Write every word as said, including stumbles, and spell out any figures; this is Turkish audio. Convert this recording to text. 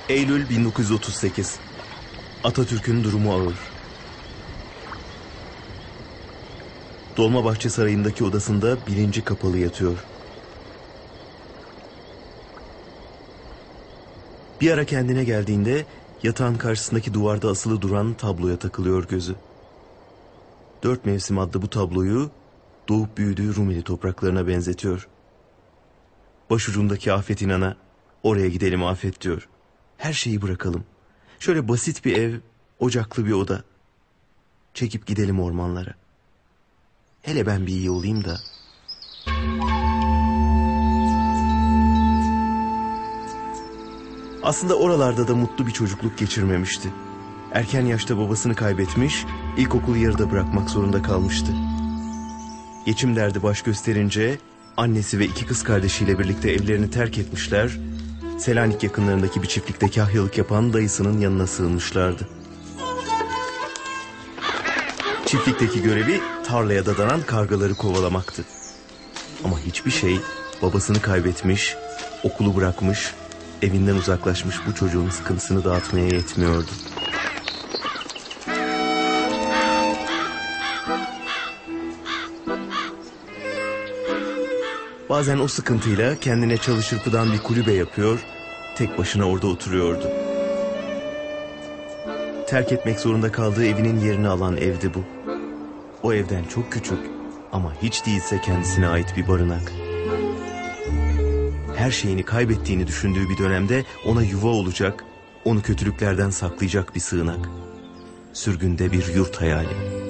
Eylül bin dokuz yüz otuz sekiz. Atatürk'ün durumu ağır. Dolmabahçe Sarayı'ndaki odasında bilinci kapalı yatıyor. Bir ara kendine geldiğinde yatağın karşısındaki duvarda asılı duran tabloya takılıyor gözü. Dört Mevsim adlı bu tabloyu doğup büyüdüğü Rumeli topraklarına benzetiyor. Başucundaki Afet İnan'a oraya gidelim Afet diyor. Her şeyi bırakalım. Şöyle basit bir ev, ocaklı bir oda. Çekip gidelim ormanlara. Hele ben bir iyi olayım da. Aslında oralarda da mutlu bir çocukluk geçirmemişti. Erken yaşta babasını kaybetmiş, ilkokulu yarıda bırakmak zorunda kalmıştı. Geçim derdi baş gösterince annesi ve iki kız kardeşiyle birlikte evlerini terk etmişler, Selanik yakınlarındaki bir çiftlikte kahyalık yapan dayısının yanına sığınmışlardı. Çiftlikteki görevi tarlaya dadanan kargaları kovalamaktı. Ama hiçbir şey babasını kaybetmiş, okulu bırakmış, evinden uzaklaşmış bu çocuğun sıkıntısını dağıtmaya yetmiyordu. Bazen o sıkıntıyla kendine çalı çırpıdan bir kulübe yapıyor, tek başına orada oturuyordu. Terk etmek zorunda kaldığı evinin yerini alan evdi bu. O evden çok küçük ama hiç değilse kendisine ait bir barınak. Her şeyini kaybettiğini düşündüğü bir dönemde ona yuva olacak, onu kötülüklerden saklayacak bir sığınak. Sürgünde bir yurt hayali.